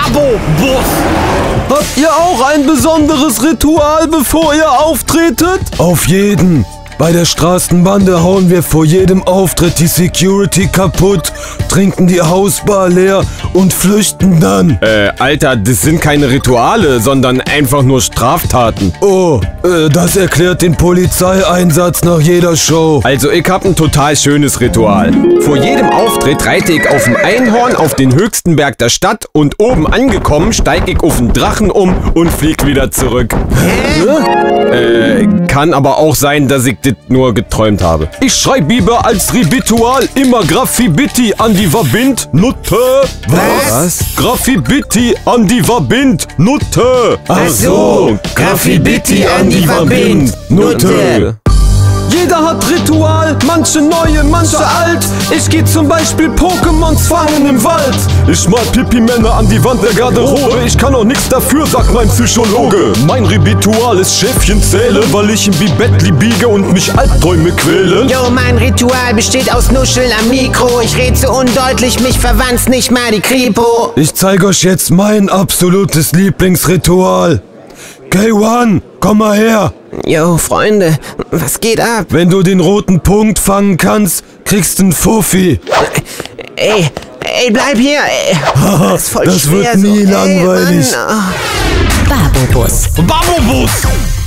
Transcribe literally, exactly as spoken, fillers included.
Babo-Bus. Habt ihr auch ein besonderes Ritual, bevor ihr auftretet? Auf jeden. Bei der Straßenbande hauen wir vor jedem Auftritt die Security kaputt, trinken die Hausbar leer und flüchten dann. Äh, Alter, das sind keine Rituale, sondern einfach nur Straftaten. Oh, äh, das erklärt den Polizeieinsatz nach jeder Show. Also ich hab ein total schönes Ritual. Vor jedem Auftritt reite ich auf dem Einhorn auf den höchsten Berg der Stadt und oben angekommen steige ich auf den Drachen um und flieg wieder zurück. Hä? Äh, kann aber auch sein, dass ich das nur geträumt habe. Ich schreibe lieber als Ritual immer Graffiti an die Verbind Nutte. Was? Graffiti an die Verbind Nutte. Ach so, Graffiti an die Verbind Nutte. Jeder hat Ritual, manche neue, manche alt. Ich geh zum Beispiel Pokémons fangen im Wald. Ich mal Pipi-Männer an die Wand der Garderobe. Ich kann auch nichts dafür, sagt mein Psychologe. Mein Ritual ist Schäfchen zählen, weil ich im Bettli biege und mich Albträume quälen. Jo, mein Ritual besteht aus Nuscheln am Mikro. Ich red so undeutlich, mich verwandt nicht mal die Kripo. Ich zeige euch jetzt mein absolutes Lieblingsritual. K eins, komm mal her. Jo, Freunde, was geht ab? Wenn du den roten Punkt fangen kannst, kriegst du einen Fuffi. Ey, ey, bleib hier. Ey. Das ist voll Das schwer wird nie so. langweilig. Ey, Mann. Babobus. Babobus.